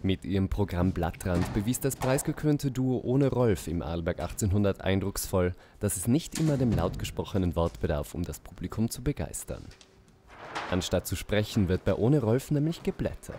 Mit ihrem Programm Blattrand bewies das preisgekrönte Duo ohne Rolf im Arlberg 1800 eindrucksvoll, dass es nicht immer dem laut gesprochenen Wort bedarf, um das Publikum zu begeistern. Anstatt zu sprechen, wird bei Ohne Rolf nämlich geblättert.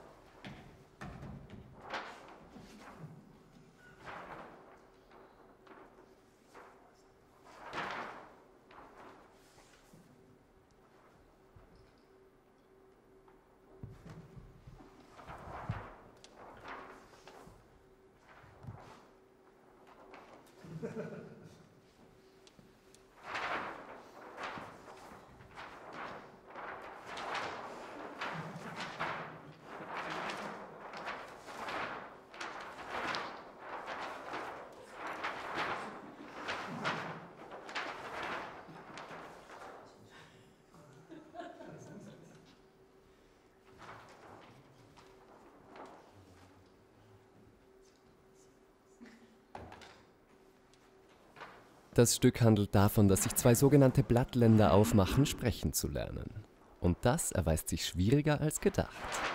Das Stück handelt davon, dass sich zwei sogenannte Blattländer aufmachen, sprechen zu lernen. Und das erweist sich schwieriger als gedacht.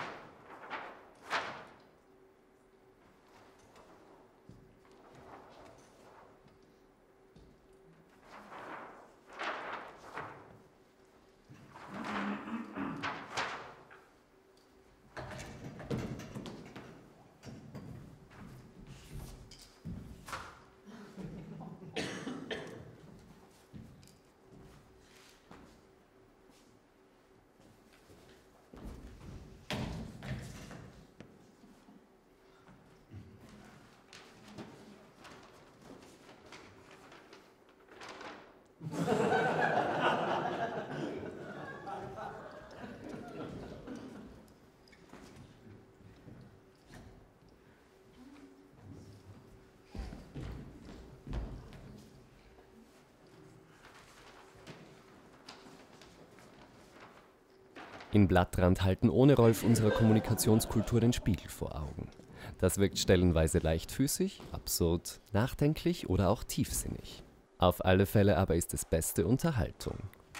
In Blattrand halten ohne Rolf unserer Kommunikationskultur den Spiegel vor Augen. Das wirkt stellenweise leichtfüßig, absurd, nachdenklich oder auch tiefsinnig. Auf alle Fälle aber ist es beste Unterhaltung.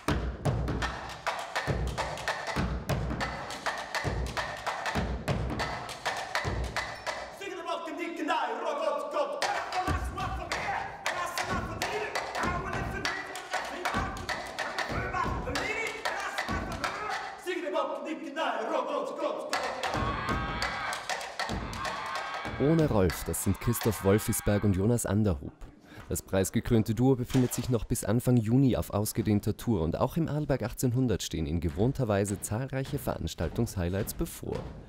Ohne Rolf, das sind Christoph Wolfisberg und Jonas Anderhub. Das preisgekrönte Duo befindet sich noch bis Anfang Juni auf ausgedehnter Tour und auch im Arlberg 1800 stehen in gewohnter Weise zahlreiche Veranstaltungshighlights bevor.